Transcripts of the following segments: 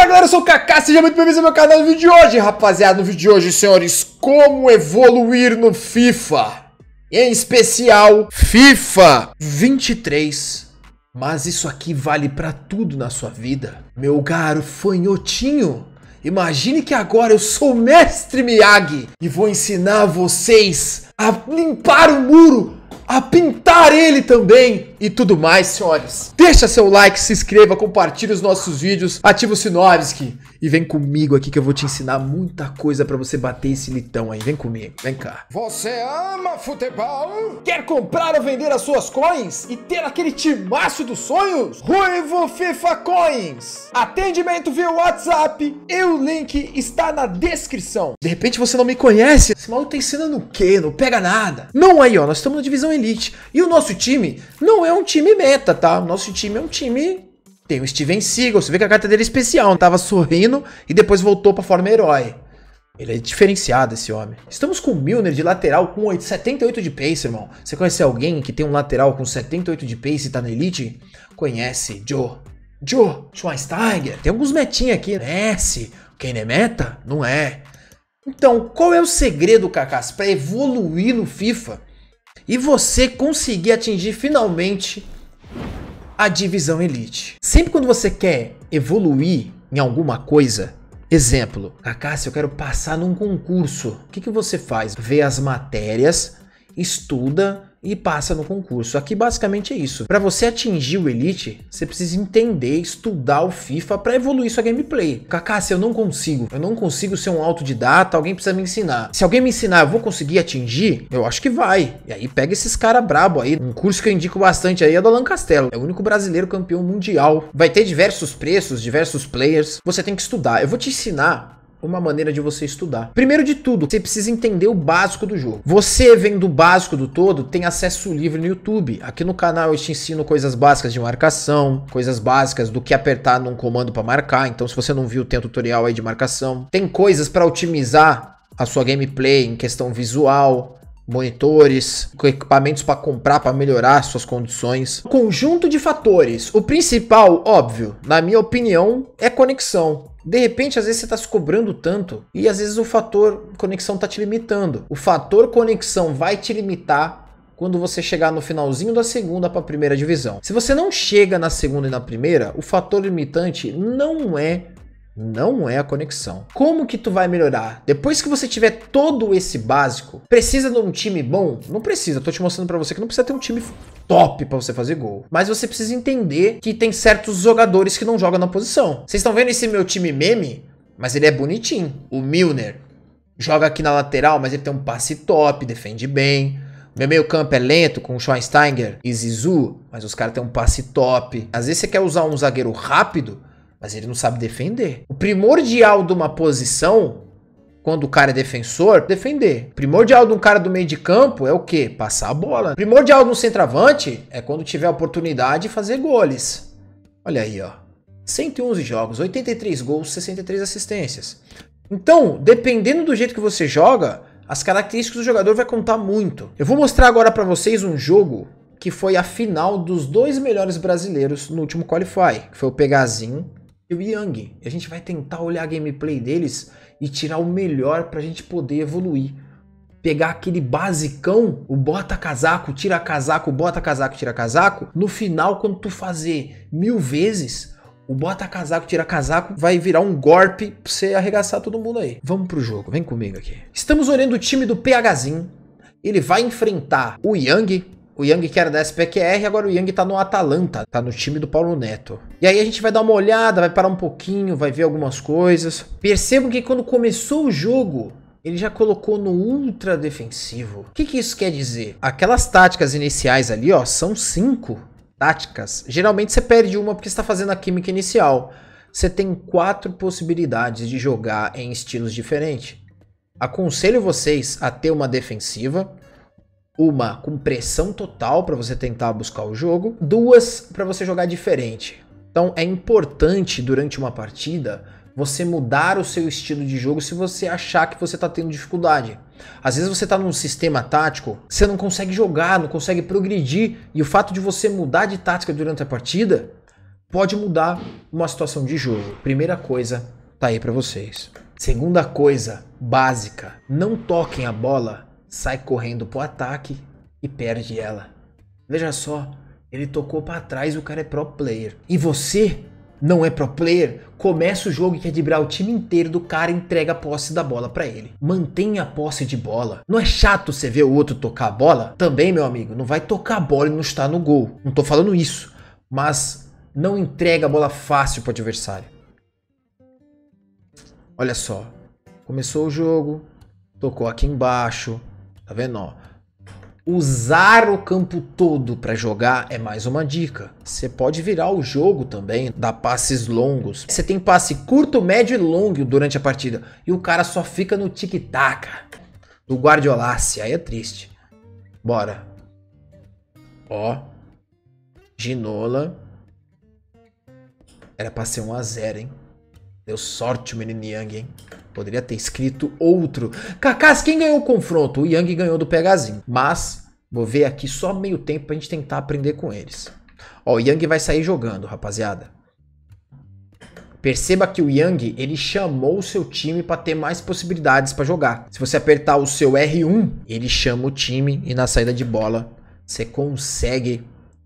galera, eu sou o Kaká, seja muito bem-vindo ao meu canal no vídeo de hoje, rapaziada. No vídeo de hoje, senhores, como evoluir no FIFA, em especial FIFA 23. Mas isso aqui vale pra tudo na sua vida, meu garofanhotinho. Imagine que agora eu sou o Mestre Miyagi e vou ensinar vocês a limpar o muro, a pintar ele também e tudo mais, senhores. Deixa seu like, se inscreva, compartilhe os nossos vídeos, ativa o Sinovski e vem comigo aqui que eu vou te ensinar muita coisa pra você bater esse litão aí. Vem comigo, vem cá. Você ama futebol? Quer comprar ou vender as suas coins e ter aquele timaço dos sonhos? Ruivo FIFA Coins. Atendimento via WhatsApp e o link está na descrição. De repente você não me conhece. Esse maluco tá ensinando o quê? Não pega nada. Não, aí ó, nós estamos na divisão Elite e o nosso time não é um time meta, tá? O nosso time é um time... Tem o Steven Seagal, você vê que a carta dele é especial. Tava sorrindo e depois voltou pra forma herói. Ele é diferenciado, esse homem. Estamos com o Milner de lateral com 78 de pace, irmão. Você conhece alguém que tem um lateral com 78 de pace e tá na Elite? Conhece, Joe Schweinsteiger. Tem alguns metinhos aqui. Messi. Quem não é meta? Não é. Então, qual é o segredo, Kakas, pra evoluir no FIFA e você conseguir atingir finalmente a divisão Elite? Sempre quando você quer evoluir em alguma coisa, exemplo, Kaká, se eu quero passar num concurso, o que você faz? Vê as matérias, estuda e passa no concurso. Aqui basicamente é isso. Para você atingir o Elite, você precisa entender, estudar o FIFA para evoluir sua gameplay. Kaká, se eu não consigo ser um autodidata, alguém precisa me ensinar. Se alguém me ensinar, eu vou conseguir atingir? Eu acho que vai. E aí pega esses caras brabo aí. Um curso que eu indico bastante aí é do Alan Castelo. É o único brasileiro campeão mundial. Vai ter diversos preços, diversos players. Você tem que estudar. Eu vou te ensinar uma maneira de você estudar. Primeiro de tudo, você precisa entender o básico do jogo. Você, vendo o básico do todo, tem acesso livre no YouTube. Aqui no canal eu te ensino coisas básicas de marcação, coisas básicas do que apertar num comando para marcar. Então, se você não viu, tem um tutorial aí de marcação. Tem coisas para otimizar a sua gameplay em questão visual, monitores, equipamentos para comprar para melhorar suas condições. Conjunto de fatores. O principal, óbvio, na minha opinião, é conexão. De repente, às vezes você está se cobrando tanto e às vezes o fator conexão está te limitando. O fator conexão vai te limitar quando você chegar no finalzinho da segunda para a primeira divisão. Se você não chega na segunda e na primeira, o fator limitante não é a conexão. Como que tu vai melhorar? Depois que você tiver todo esse básico, precisa de um time bom? Não precisa, tô te mostrando pra você que não precisa ter um time top pra você fazer gol. Mas você precisa entender que tem certos jogadores que não jogam na posição. Vocês estão vendo esse meu time meme? Mas ele é bonitinho. O Milner joga aqui na lateral, mas ele tem um passe top, defende bem. Meu meio campo é lento com o Schweinsteiger e Zizou, mas os caras têm um passe top. Às vezes você quer usar um zagueiro rápido, mas ele não sabe defender. O primordial de uma posição, quando o cara é defensor, defender. O primordial de um cara do meio de campo é o quê? Passar a bola. O primordial de um centroavante é quando tiver a oportunidade de fazer goles. Olha aí, ó. 111 jogos, 83 gols, 63 assistências. Então, dependendo do jeito que você joga, as características do jogador vai contar muito. Eu vou mostrar agora pra vocês um jogo que foi a final dos dois melhores brasileiros no último Qualify, que foi o Pegazinho e o Yang. E a gente vai tentar olhar a gameplay deles e tirar o melhor pra gente poder evoluir. Pegar aquele basicão, o bota casaco, tira casaco, bota casaco, tira casaco. No final, quando tu fazer 1000 vezes, o bota casaco, tira casaco vai virar um golpe pra você arregaçar todo mundo aí. Vamos pro jogo, vem comigo aqui. Estamos olhando o time do PHzinho. Ele vai enfrentar o Yang. O Yang que era da SPQR, agora o Yang tá no Atalanta, tá no time do Paulo Neto. E aí a gente vai dar uma olhada, vai parar um pouquinho, vai ver algumas coisas. Percebam que quando começou o jogo, ele já colocou no ultra defensivo. O que isso quer dizer? Aquelas táticas iniciais ali, ó, são 5 táticas. Geralmente você perde uma porque você tá fazendo a química inicial. Você tem 4 possibilidades de jogar em estilos diferentes. Aconselho vocês a ter uma defensiva, uma com pressão total para você tentar buscar o jogo, 2 para você jogar diferente. Então é importante durante uma partida você mudar o seu estilo de jogo se você achar que você está tendo dificuldade. Às vezes você está num sistema tático, você não consegue jogar, não consegue progredir, e o fato de você mudar de tática durante a partida pode mudar uma situação de jogo. Primeira coisa, tá aí pra vocês. Segunda coisa, básica. Não toquem a bola, sai correndo pro ataque e perde ela. Veja só, ele tocou pra trás e o cara é pro player. E você não é pro player? Começa o jogo e quer driblar o time inteiro do cara e entrega a posse da bola pra ele. Mantenha a posse de bola. Não é chato você ver o outro tocar a bola? Também, meu amigo, não vai tocar a bola e não estar no gol. Não tô falando isso, mas não entrega a bola fácil pro adversário. Olha só, começou o jogo, tocou aqui embaixo, tá vendo, ó? Usar o campo todo para jogar é mais uma dica. Você pode virar o jogo também, dar passes longos. Você tem passe curto, médio e longo durante a partida. E o cara só fica no tic-tac do Guardiolassi. Aí é triste. Bora. Ó. Ginola. Era pra ser 1 a 0, hein? Deu sorte o menino Yang, hein? Poderia ter escrito outro. Cacás, quem ganhou o confronto? O Yang ganhou do Pegazinho. Mas vou ver aqui só meio tempo pra gente tentar aprender com eles. Ó, o Yang vai sair jogando, rapaziada. Perceba que o Yang, ele chamou o seu time pra ter mais possibilidades pra jogar. Se você apertar o seu R1, ele chama o time e na saída de bola você consegue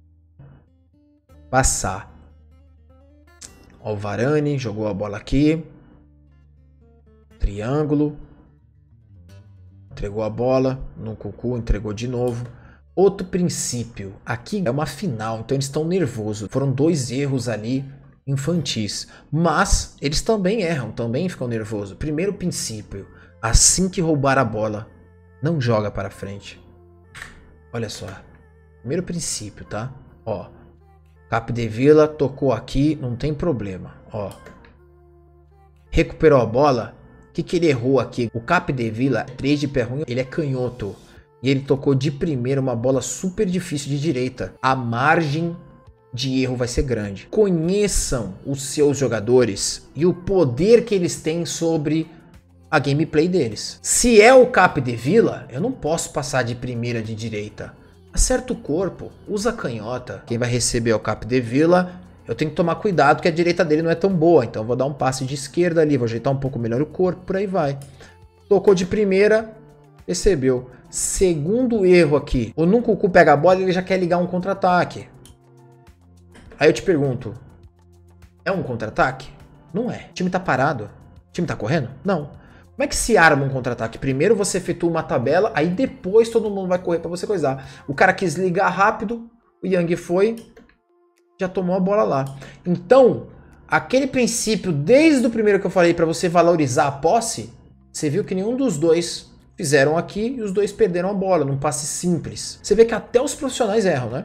passar. Ó, o Varane jogou a bola aqui. Triângulo. Entregou a bola. No Cucu, entregou de novo. Outro princípio. Aqui é uma final, então eles estão nervosos. Foram 2 erros ali infantis. Mas eles também erram, também ficam nervosos. Primeiro princípio. Assim que roubar a bola, não joga para frente. Olha só. Primeiro princípio, tá? Ó. Capdevila tocou aqui, não tem problema. Ó. Recuperou a bola. O que ele errou aqui? O Capdevila, 3 de pé ruim, ele é canhoto. E ele tocou de primeira uma bola super difícil de direita. A margem de erro vai ser grande. Conheçam os seus jogadores e o poder que eles têm sobre a gameplay deles. Se é o Capdevila, eu não posso passar de primeira de direita. Acerta o corpo, usa a canhota. Quem vai receber é o Capdevila. Eu tenho que tomar cuidado que a direita dele não é tão boa. Então eu vou dar um passe de esquerda ali, vou ajeitar um pouco melhor o corpo, por aí vai. Tocou de primeira, recebeu. Segundo erro aqui. O Nkunku pega a bola e ele já quer ligar um contra-ataque. Aí eu te pergunto, é um contra-ataque? Não é. O time tá parado. O time tá correndo? Não. Como é que se arma um contra-ataque? Primeiro você efetua uma tabela, aí depois todo mundo vai correr pra você coisar. O cara quis ligar rápido, o Yang foi, já tomou a bola lá. Então, aquele princípio, desde o primeiro que eu falei pra você valorizar a posse, você viu que nenhum dos dois fizeram aqui e os dois perderam a bola num passe simples. Você vê que até os profissionais erram, né?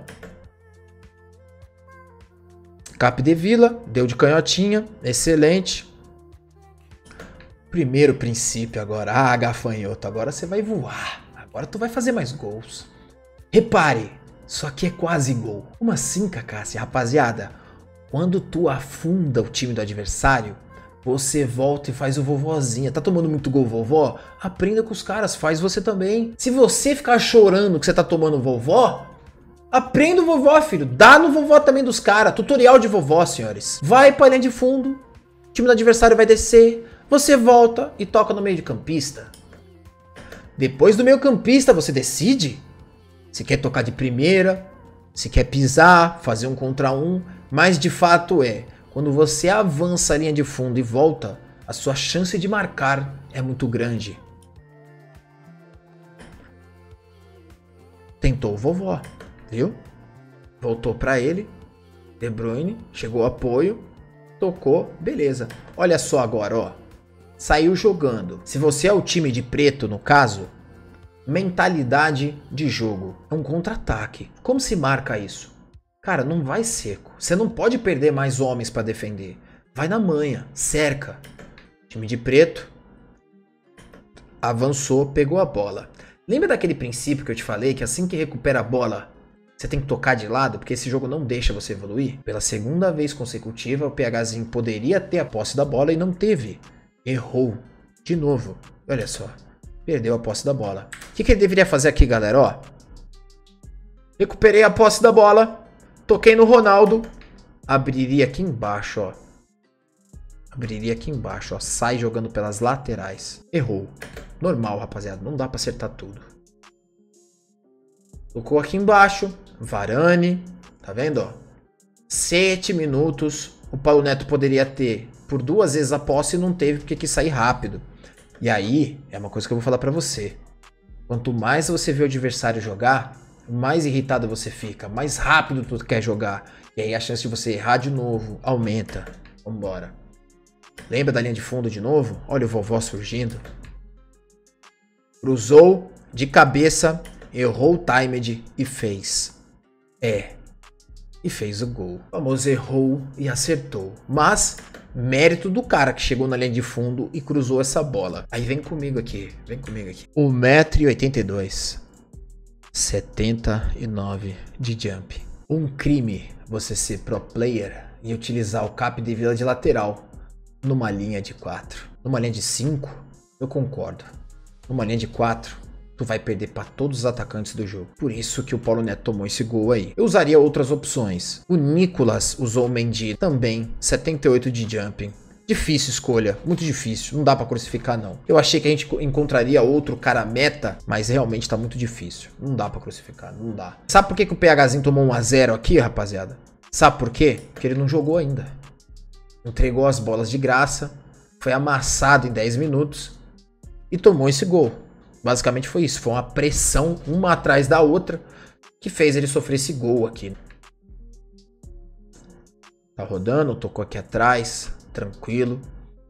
Capdevila, deu de canhotinha, excelente. Primeiro princípio agora, gafanhoto, agora você vai voar. Agora tu vai fazer mais gols. Repare, isso aqui é quase gol. Como assim, Cacassi? Rapaziada, quando tu afunda o time do adversário, você volta e faz o vovozinha. Tá tomando muito gol, vovó? Aprenda com os caras, faz você também. Se você ficar chorando que você tá tomando vovó, aprenda o vovó, filho. Dá no vovó também dos caras. Tutorial de vovó, senhores. Vai pra linha de fundo, o time do adversário vai descer, você volta e toca no meio de campista. Depois do meio campista você decide se quer tocar de primeira, se quer pisar, fazer um contra um. Mas de fato quando você avança a linha de fundo e volta, a sua chance de marcar é muito grande. Tentou o vovó, viu? Voltou pra ele. De Bruyne, chegou o apoio, tocou, beleza. Olha só agora, ó. Saiu jogando. Se você é o time de preto, no caso, mentalidade de jogo. É um contra-ataque. Como se marca isso? Cara, não vai seco. Você não pode perder mais homens para defender. Vai na manha, cerca. Time de preto avançou, pegou a bola. Lembra daquele princípio que eu te falei, que assim que recupera a bola, você tem que tocar de lado, porque esse jogo não deixa você evoluir? Pela segunda vez consecutiva, o PHzinho poderia ter a posse da bola e não teve. Errou. De novo. Olha só. Perdeu a posse da bola. O que ele deveria fazer aqui, galera? Ó. Recuperei a posse da bola. Toquei no Ronaldo. abriria aqui embaixo, ó. Abriria aqui embaixo, ó. Sai jogando pelas laterais. Errou. Normal, rapaziada. Não dá pra acertar tudo. Tocou aqui embaixo. Varane. Tá vendo, ó? 7 minutos. O Paulo Neto poderia ter por 2 vezes a posse e não teve porque quis sair rápido. E aí, é uma coisa que eu vou falar pra você. Quanto mais você vê o adversário jogar, mais irritado você fica. Mais rápido tu quer jogar. E aí a chance de você errar de novo aumenta. Vambora. Lembra da linha de fundo de novo? Olha o vovó surgindo. Cruzou de cabeça, errou o timed e fez. E fez o gol. O famoso errou e acertou. Mas, mérito do cara que chegou na linha de fundo e cruzou essa bola. Aí vem comigo aqui, vem comigo aqui. 1,82 m. 79 de jump. Um crime você ser pro player e utilizar o cap de vila de lateral. Numa linha de 4. Numa linha de 5, eu concordo. Numa linha de 4, tu vai perder para todos os atacantes do jogo. Por isso que o Paulo Neto tomou esse gol aí. Eu usaria outras opções. O Nicolas usou o Mendy também. 78 de jumping. Difícil escolha, muito difícil, não dá pra crucificar não. Eu achei que a gente encontraria outro cara meta, mas realmente tá muito difícil. Não dá pra crucificar, não dá. Sabe por que o PHzinho tomou 1 a 0 aqui, rapaziada? Sabe por quê? Porque ele não jogou ainda. Entregou as bolas de graça, foi amassado em 10 minutos e tomou esse gol. Basicamente foi isso, foi uma pressão uma atrás da outra que fez ele sofrer esse gol aqui. Tá rodando, tocou aqui atrás, tranquilo.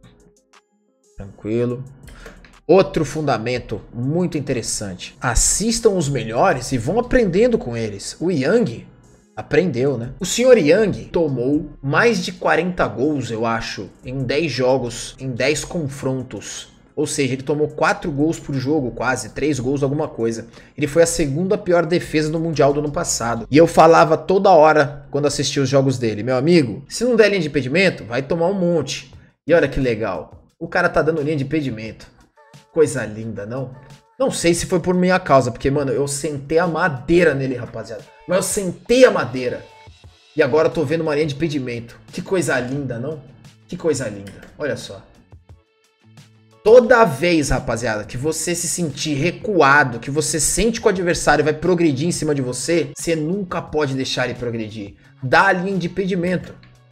Tranquilo. Outro fundamento muito interessante. Assistam os melhores e vão aprendendo com eles. O Yang aprendeu, né? O senhor Yang tomou mais de 40 gols, eu acho, em 10 jogos, em 10 confrontos. Ou seja, ele tomou 4 gols por jogo, quase, 3 gols, alguma coisa. Ele foi a segunda pior defesa do Mundial do ano passado. E eu falava toda hora, quando assistia os jogos dele, meu amigo, se não der linha de impedimento, vai tomar um monte. E olha que legal, o cara tá dando linha de impedimento. Coisa linda, não? Não sei se foi por minha causa, porque, mano, eu sentei a madeira nele, rapaziada. Mas eu sentei a madeira. E agora eu tô vendo uma linha de impedimento. Que coisa linda, não? Que coisa linda. Olha só. Toda vez, rapaziada, que você se sentir recuado, que você sente que o adversário vai progredir em cima de você, você nunca pode deixar ele progredir. Dá a linha de impedimento.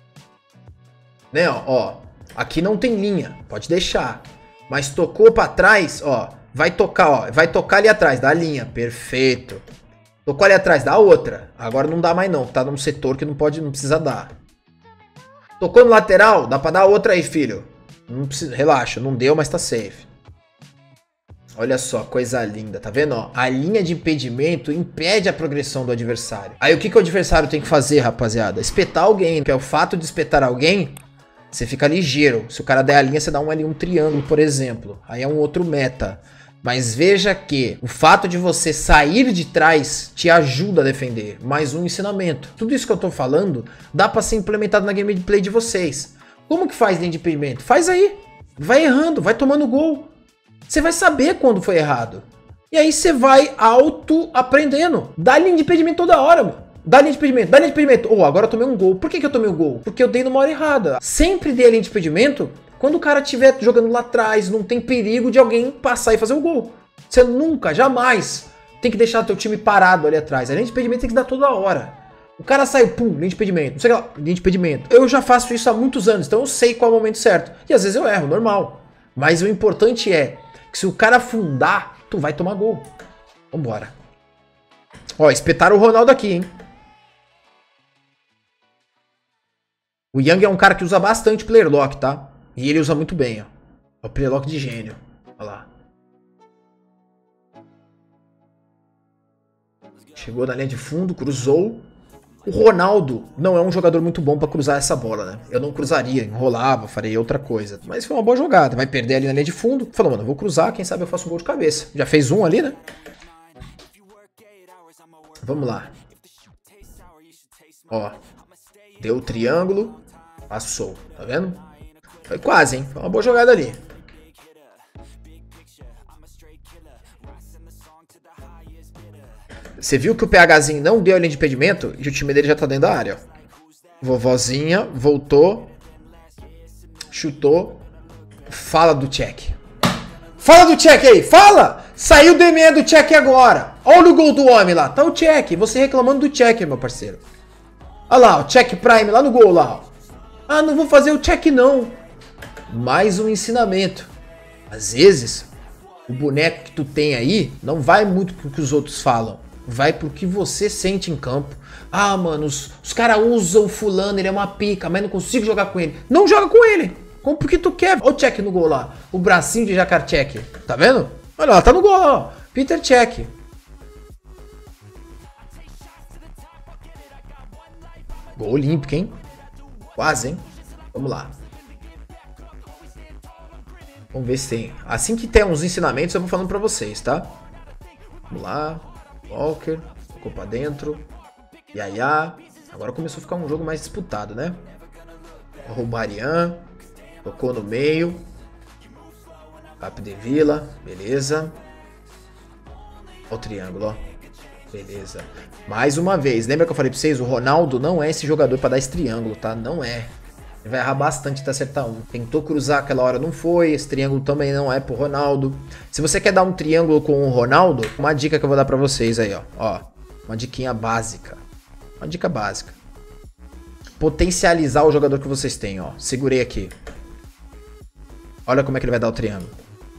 Né, ó. Aqui não tem linha, pode deixar. Mas tocou pra trás, ó. Vai tocar ali atrás, dá a linha. Perfeito. Tocou ali atrás, dá a outra. Agora não dá mais não, tá num setor que não precisa dar. Tocou no lateral, dá pra dar outra aí, filho. Não precisa, relaxa, não deu, mas tá safe. Olha só, coisa linda, tá vendo? Ó, a linha de impedimento impede a progressão do adversário. Aí o que o adversário tem que fazer, rapaziada? Espetar alguém, que é o fato de espetar alguém, você fica ligeiro. Se o cara der a linha, você dá um triângulo, por exemplo. Aí é um outro meta. Mas veja que o fato de você sair de trás te ajuda a defender. Mais um ensinamento. Tudo isso que eu tô falando dá pra ser implementado na gameplay de vocês. Como que faz linha de impedimento? Faz aí. Vai errando, vai tomando gol. Você vai saber quando foi errado. E aí você vai auto-aprendendo. Dá linha de impedimento toda hora, mano. Dá linha de impedimento, dá linha de impedimento. Oh, agora eu tomei um gol. Por que eu tomei um gol? Porque eu dei numa hora errada. Sempre dê a linha de impedimento quando o cara estiver jogando lá atrás, não tem perigo de alguém passar e fazer um gol. Você nunca, jamais tem que deixar teu time parado ali atrás. A linha de impedimento tem que dar toda hora. O cara saiu, pum, linha de impedimento. Não sei lá, linha de impedimento. Eu já faço isso há muitos anos, então eu sei qual é o momento certo. E às vezes eu erro, normal. Mas o importante é que se o cara afundar, tu vai tomar gol. Vambora. Ó, espetaram o Ronaldo aqui, hein. O Yang é um cara que usa bastante player lock, tá? E ele usa muito bem, ó. É o player lock de gênio. Olha lá. Chegou na linha de fundo, cruzou. O Ronaldo não é um jogador muito bom pra cruzar essa bola, né? Eu não cruzaria, enrolava, faria outra coisa. Mas foi uma boa jogada. Vai perder ali na linha de fundo. Falou, mano, eu vou cruzar, quem sabe eu faço um gol de cabeça. Já fez um ali, né? Vamos lá. Ó. Deu o triângulo. Passou, tá vendo? Foi quase, hein? Foi uma boa jogada ali. Você viu que o PHzinho não deu a linha de impedimento e o time dele já tá dentro da área, ó. Vovozinha, voltou. Chutou. Fala do check. Fala do check aí, fala! Saiu o D6 do check agora. Olha o gol do homem lá. Tá o check. Você reclamando do check, meu parceiro. Olha lá, o check prime lá no gol lá. Ah, não vou fazer o check não. Mais um ensinamento. Às vezes, o boneco que tu tem aí não vai muito pro que os outros falam. Vai pro que você sente em campo. Ah, mano, os caras usam o fulano, ele é uma pica, mas não consigo jogar com ele. Não joga com ele. Como porque tu quer? Olha o check no gol lá. O bracinho de Jacar check. Tá vendo? Olha lá, tá no gol, ó. Peter check. Gol olímpico, hein? Quase, hein? Vamos lá. Vamos ver se tem. Assim que tem uns ensinamentos, eu vou falando pra vocês, tá? Vamos lá. Walker. Ficou pra dentro. Yaya. Agora começou a ficar um jogo mais disputado, né? Roubarian. Tocou no meio. Cap de Vila. Beleza. Olha o triângulo, ó. Beleza. Mais uma vez. Lembra que eu falei pra vocês? O Ronaldo não é esse jogador pra dar esse triângulo, tá? Não é. Ele vai errar bastante até acertar um. Tentou cruzar aquela hora, não foi. Esse triângulo também não é pro Ronaldo. Se você quer dar um triângulo com o Ronaldo, uma dica que eu vou dar pra vocês aí, ó. Uma diquinha básica. Uma dica básica. Potencializar o jogador que vocês têm, ó. Segurei aqui. Olha como é que ele vai dar o triângulo.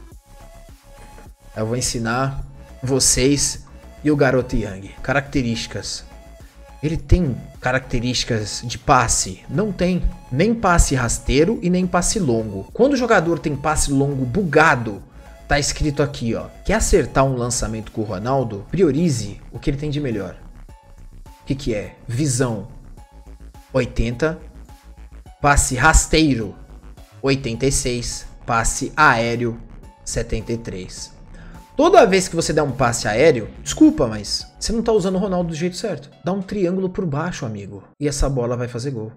Eu vou ensinar vocês e o garoto Yang. Características. Ele tem características de passe? Não tem. Nem passe rasteiro e nem passe longo. Quando o jogador tem passe longo bugado, tá escrito aqui, ó. Quer acertar um lançamento com o Ronaldo? Priorize o que ele tem de melhor. O que que é? Visão 80. Passe rasteiro 86. Passe aéreo 73. Toda vez que você der um passe aéreo, desculpa, mas você não tá usando o Ronaldo do jeito certo. Dá um triângulo por baixo, amigo. E essa bola vai fazer gol.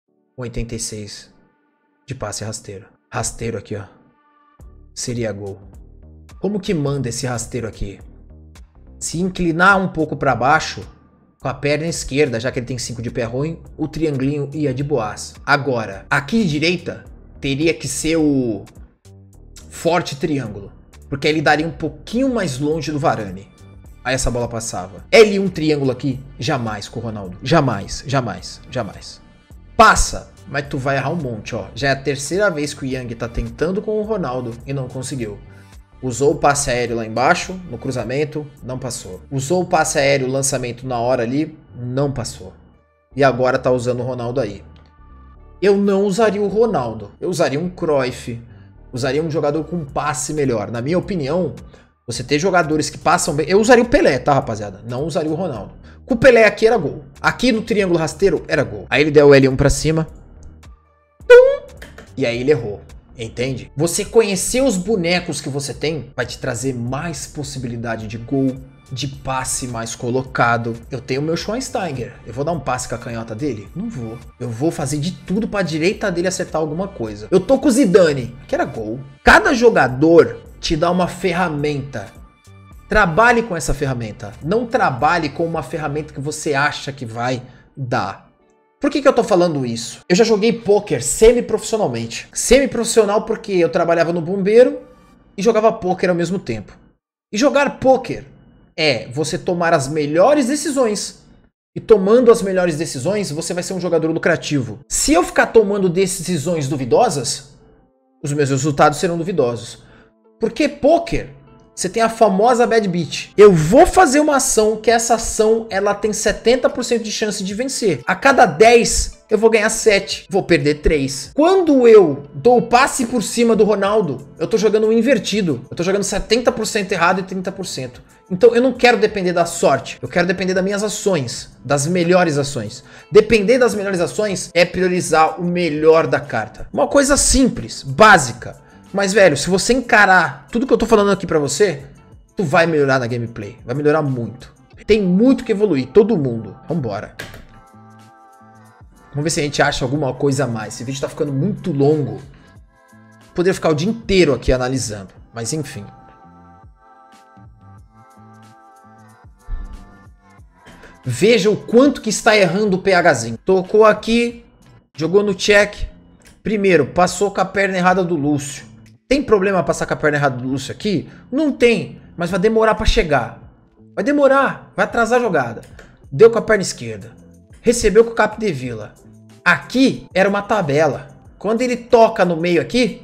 86 de passe rasteiro. Rasteiro aqui, ó. Seria gol. Como que manda esse rasteiro aqui? Se inclinar um pouco para baixo, com a perna esquerda, já que ele tem 5 de pé ruim, o triangulinho ia de boas. Agora, aqui direita, teria que ser o forte triângulo. Porque aí ele daria um pouquinho mais longe do Varane. Aí essa bola passava. L1 triângulo aqui? Jamais com o Ronaldo. Jamais, jamais, jamais. Passa, mas tu vai errar um monte, ó. Já é a terceira vez que o Yang tá tentando com o Ronaldo e não conseguiu. Usou o passe aéreo lá embaixo, no cruzamento, não passou. Usou o passe aéreo, lançamento na hora ali, não passou. E agora tá usando o Ronaldo aí. Eu não usaria o Ronaldo. Eu usaria um Cruyff. Usaria um jogador com passe melhor. Na minha opinião, você ter jogadores que passam bem... Eu usaria o Pelé, tá, rapaziada? Não usaria o Ronaldo. Com o Pelé aqui era gol. Aqui no triângulo rasteiro era gol. Aí ele deu o L1 pra cima. E aí ele errou. Entende? Você conhecer os bonecos que você tem vai te trazer mais possibilidade de gol, de passe mais colocado. Eu tenho o meu Schweinsteiger. Eu vou dar um passe com a canhota dele? Não vou. Eu vou fazer de tudo pra direita dele acertar alguma coisa. Eu tô com o Zidane, que era gol. Cada jogador te dá uma ferramenta. Trabalhe com essa ferramenta. Não trabalhe com uma ferramenta que você acha que vai dar. Por que eu tô falando isso? Eu já joguei pôquer semi-profissionalmente. Semi-profissional porque eu trabalhava no bombeiro e jogava pôquer ao mesmo tempo. E jogar pôquer é você tomar as melhores decisões. E tomando as melhores decisões, você vai ser um jogador lucrativo. Se eu ficar tomando decisões duvidosas, os meus resultados serão duvidosos. Porque pôquer, você tem a famosa bad beat. Eu vou fazer uma ação que essa ação ela tem 70% de chance de vencer. A cada 10, eu vou ganhar 7. Vou perder 3. Quando eu dou o passe por cima do Ronaldo, eu tô jogando um invertido. Eu tô jogando 70% errado e 30%. Então eu não quero depender da sorte. Eu quero depender das minhas ações. Das melhores ações. Depender das melhores ações é priorizar o melhor da carta. Uma coisa simples, básica. Mas, velho, se você encarar tudo que eu tô falando aqui pra você, tu vai melhorar na gameplay. Vai melhorar muito. Tem muito que evoluir, todo mundo. Vambora. Vamos ver se a gente acha alguma coisa a mais. Esse vídeo tá ficando muito longo. Poderia ficar o dia inteiro aqui analisando. Mas, enfim. Veja o quanto que está errando o PHzinho. Tocou aqui, jogou no check. Primeiro, passou com a perna errada do Lúcio. Tem problema passar com a perna errada do Lúcio aqui? Não tem, mas vai demorar para chegar. Vai demorar, vai atrasar a jogada. Deu com a perna esquerda. Recebeu com o Capdevila. Aqui era uma tabela. Quando ele toca no meio aqui,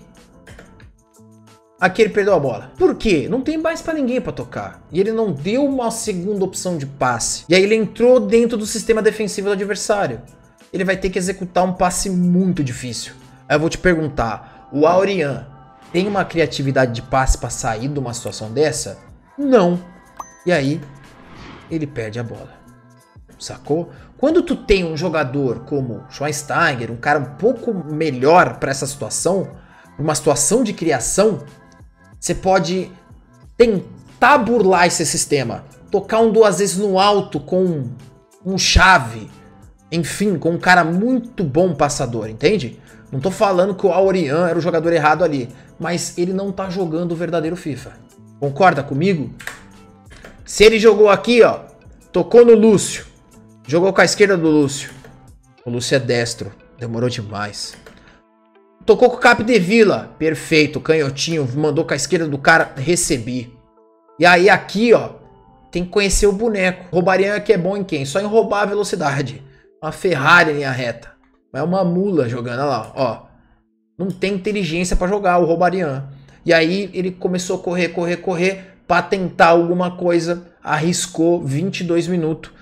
aqui ele perdeu a bola. Por quê? Não tem mais pra ninguém pra tocar. E ele não deu uma segunda opção de passe. E aí ele entrou dentro do sistema defensivo do adversário. Ele vai ter que executar um passe muito difícil. Aí eu vou te perguntar, o Aurian tem uma criatividade de passe pra sair de uma situação dessa? Não. E aí, ele perde a bola. Sacou? Quando tu tem um jogador como Schweinsteiger, um cara um pouco melhor pra essa situação, uma situação de criação, você pode tentar burlar esse sistema. Tocar um 2 vezes no alto com um chave. Enfim, com um cara muito bom passador, entende? Não tô falando que o Aurian era o jogador errado ali, mas ele não tá jogando o verdadeiro FIFA. Concorda comigo? Se ele jogou aqui, ó, tocou no Lúcio, jogou com a esquerda do Lúcio. O Lúcio é destro, demorou demais. Tocou com o Capdevila, perfeito, canhotinho, mandou com a esquerda do cara, recebi. E aí aqui, ó, tem que conhecer o boneco. Roubaria que é bom em quem? Só em roubar a velocidade. Uma Ferrari em linha reta. É uma mula jogando, olha lá, ó. Não tem inteligência pra jogar o Roubarian. E aí ele começou a correr, pra tentar alguma coisa. Arriscou 22 minutos.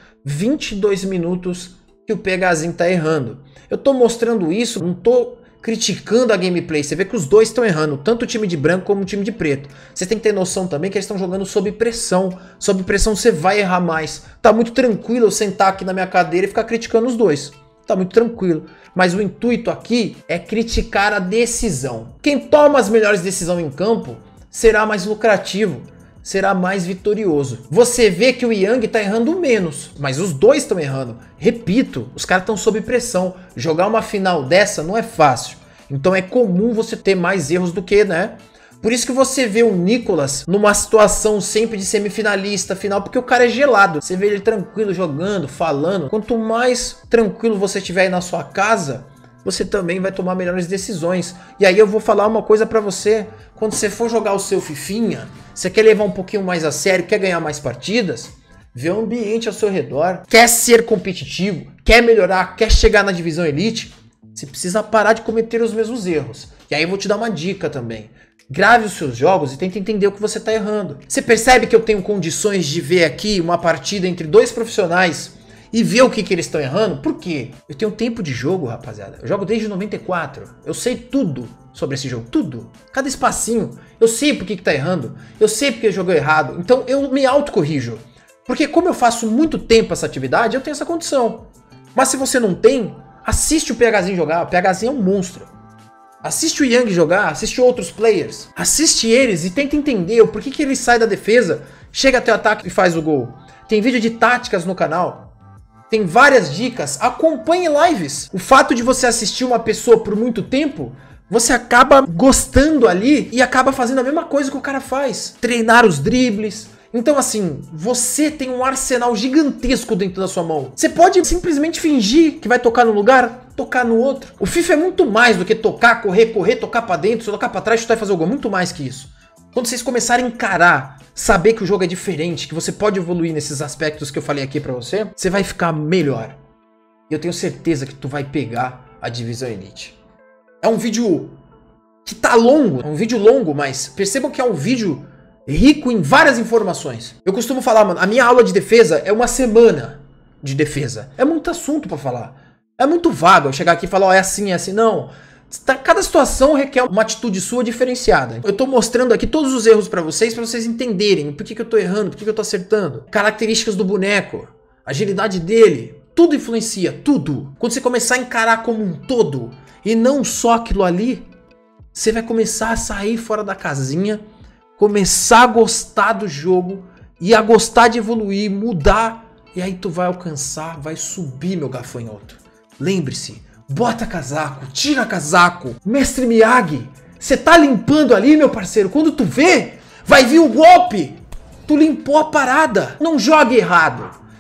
22 minutos que o PHzinho tá errando. Eu tô mostrando isso, não tô criticando a gameplay. Você vê que os dois estão errando, tanto o time de branco como o time de preto. Você tem que ter noção também que eles estão jogando sob pressão. Sob pressão você vai errar mais. Tá muito tranquilo eu sentar aqui na minha cadeira e ficar criticando os dois. Tá muito tranquilo. Mas o intuito aqui é criticar a decisão. Quem toma as melhores decisões em campo será mais lucrativo, será mais vitorioso. Você vê que o Yang tá errando menos, mas os dois estão errando. Repito, os caras estão sob pressão. Jogar uma final dessa não é fácil. Então é comum você ter mais erros do que, né? Por isso que você vê o Nicolas numa situação sempre de semifinalista, final, porque o cara é gelado. Você vê ele tranquilo jogando, falando. Quanto mais tranquilo você estiver aí na sua casa, você também vai tomar melhores decisões. E aí eu vou falar uma coisa pra você. Quando você for jogar o seu fifinha, você quer levar um pouquinho mais a sério, quer ganhar mais partidas, vê o ambiente ao seu redor, quer ser competitivo, quer melhorar, quer chegar na divisão elite, você precisa parar de cometer os mesmos erros. E aí eu vou te dar uma dica também. Grave os seus jogos e tente entender o que você está errando. Você percebe que eu tenho condições de ver aqui uma partida entre dois profissionais e ver o que eles estão errando? Por quê? Eu tenho tempo de jogo, rapaziada. Eu jogo desde 94. Eu sei tudo sobre esse jogo. Tudo. Cada espacinho. Eu sei por que tá errando. Eu sei porque jogou errado. Então eu me autocorrijo. Porque como eu faço muito tempo essa atividade, eu tenho essa condição. Mas se você não tem, assiste o PHzinho jogar. O PHzinho é um monstro. Assiste o Yang jogar, assiste outros players. Assiste eles e tenta entender o porquê que ele sai da defesa, chega até o ataque e faz o gol. Tem vídeo de táticas no canal. Tem várias dicas. Acompanhe lives. O fato de você assistir uma pessoa por muito tempo, você acaba gostando ali e acaba fazendo a mesma coisa que o cara faz. Treinar os dribles. Então assim, você tem um arsenal gigantesco dentro da sua mão. Você pode simplesmente fingir que vai tocar num lugar, tocar no outro. O FIFA é muito mais do que tocar, correr, tocar pra dentro, tocar pra trás, chutar e fazer o gol. Muito mais que isso. Quando vocês começarem a encarar, saber que o jogo é diferente, que você pode evoluir nesses aspectos que eu falei aqui pra você, você vai ficar melhor. E eu tenho certeza que tu vai pegar a divisão Elite. É um vídeo que tá longo, é um vídeo longo, mas percebam que é um vídeo rico em várias informações. Eu costumo falar, mano, a minha aula de defesa é uma semana de defesa. É muito assunto pra falar. É muito vago eu chegar aqui e falar, ó, é assim, não. Cada situação requer uma atitude sua diferenciada. Eu tô mostrando aqui todos os erros pra vocês entenderem por que eu tô errando, por que eu tô acertando. Características do boneco, agilidade dele, tudo influencia, tudo. Quando você começar a encarar como um todo e não só aquilo ali, você vai começar a sair fora da casinha, começar a gostar do jogo e a gostar de evoluir, mudar, e aí tu vai alcançar, vai subir, meu gafanhoto. Lembre-se, bota casaco, tira casaco, mestre Miyagi, você tá limpando ali, meu parceiro, quando tu vê, vai vir o golpe, tu limpou a parada, não jogue errado.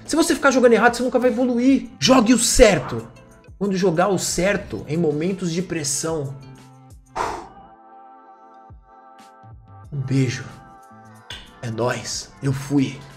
Se você ficar jogando errado, você nunca vai evoluir. Jogue o certo. Quando jogar o certo em momentos de pressão. Um beijo. É nóis. Eu fui.